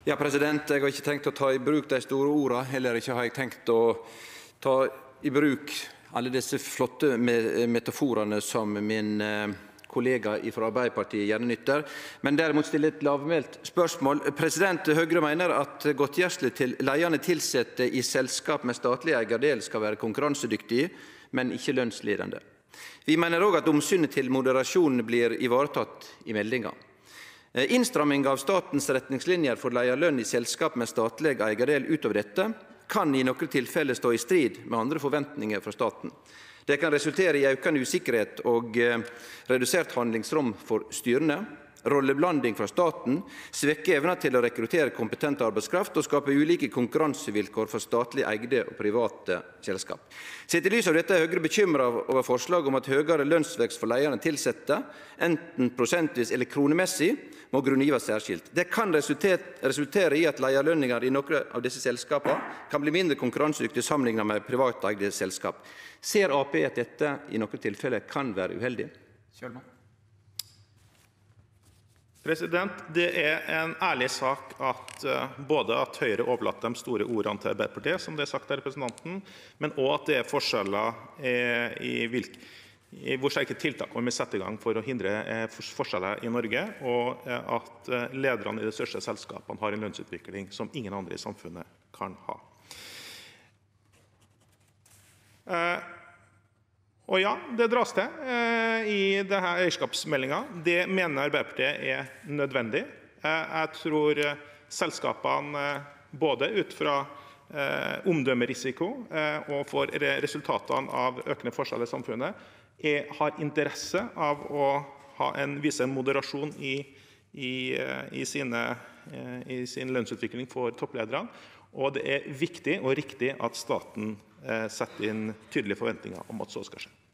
Ja, president, jeg har ikke tenkt å ta i bruk de store ordene, heller ikke har jeg tenkt å ta i bruk alle disse flotte metaforene som min kollega fra Arbeiderpartiet gjerne nytter, men derimot stille et lavmælt spørsmål. President, Høyre mener at godtgjørelse til ledende tilsatte i selskap med statlig eierdel skal være konkurransedyktig, men ikke lønnsledende. Vi mener også at omsynet til moderasjon blir ivaretatt i meldingen. Innstramming av statens retningslinjer for lederlønn i selskap med statlig eierdel utover dette kan i noen tilfeller stå i strid med andre forventninger fra staten. Det kan resultere i økende usikkerhet og redusert handlingsrom for styrene, rolleblanding fra staten, svekke evnen til å rekruttere kompetent arbeidskraft og skape ulike konkurransevilkår for statlig eide og private selskap. Sett i lys av dette er Høyre bekymret over forslag om at høyere lønnsvekst for ledende tilsatte, enten prosentvis eller kronemessig, må grunngives særskilt. Det kan resultere i at lederlønninger i noen av disse selskapene kan bli mindre konkurransedyktige sammenlignet med privateide selskap. Ser AP at dette i noen tilfeller kan være uheldig? Kjølman. President, det er en ærlig sak at både at Høyre overlater de store ordene til Arbeiderpartiet, som det er sagt av representanten, men også at det er forskjeller i hvor sterke tiltak man vil sette i gang for å hindre forskjeller i Norge, og at lederne i de største selskapene har en lønnsutvikling som ingen andre i samfunnet kan ha. Og ja, det dras til i denne eierskapsmeldingen. Det mener Arbeiderpartiet er nødvendig. Jeg tror selskapene, både ut fra omdømmerisiko og for resultatene av økende forskjeller i samfunnet, har interesse av å vise en moderasjon i sin lønnsutvikling for topplederne. Og det er viktig og riktig at staten setter inn tydelige forventninger om at så skal skje.